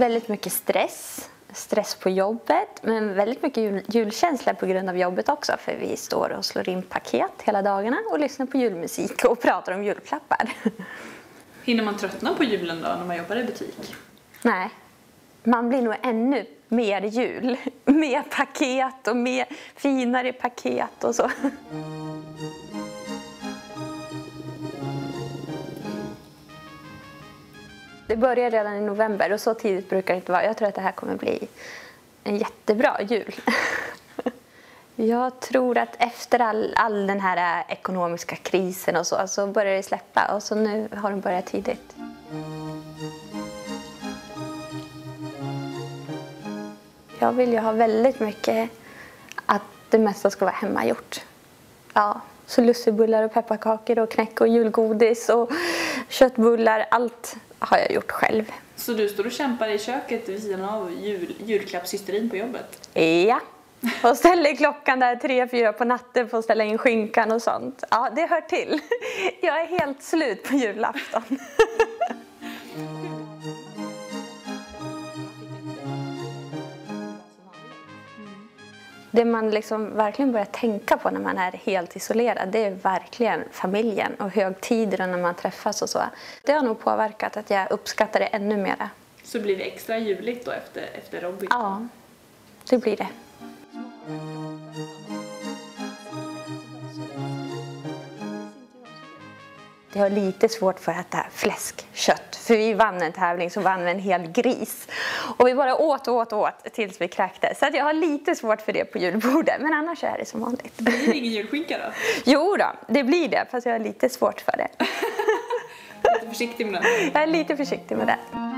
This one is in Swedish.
väldigt mycket stress på jobbet, men väldigt mycket julkänsla på grund av jobbet också, för vi står och slår in paket hela dagarna och lyssnar på julmusik och pratar om julklappar. Hinner man tröttna på julen då när man jobbar i butik? Nej, man blir nog ännu mer jul. Mer paket och mer finare paket och så. Det börjar redan i november och så tidigt brukar det inte vara. Jag tror att det här kommer bli en jättebra jul. Jag tror att efter all den här ekonomiska krisen och så börjar det släppa, och så nu har den börjat tidigt. Jag vill ju ha väldigt mycket att det mesta ska vara hemmagjort. Ja, så lussebullar och pepparkakor och knäck och julgodis och köttbullar, allt har jag gjort själv. Så du står och kämpar i köket vid sidan av julklappshysterin på jobbet? Ja, och ställer klockan där 3-4 på natten för att ställa in skinkan och sånt. Ja, det hör till. Jag är helt slut på julafton. Det man liksom verkligen börjar tänka på när man är helt isolerad, det är verkligen familjen och högtider och när man träffas och så. Det har nog påverkat att jag uppskattar det ännu mera. Så blir det extra juligt då efter Robin? Ja, det blir det. Jag har lite svårt för att äta fläskkött. För vi vann en tävling så vann vi en hel gris. Och vi bara åt tills vi kräktes. Så att jag har lite svårt för det på julbordet. Men annars är det som vanligt. Blir det ingen julskinka då? Jo då, det blir det. Fast jag har lite svårt för det. Lite försiktig med det. Jag är lite försiktig med det.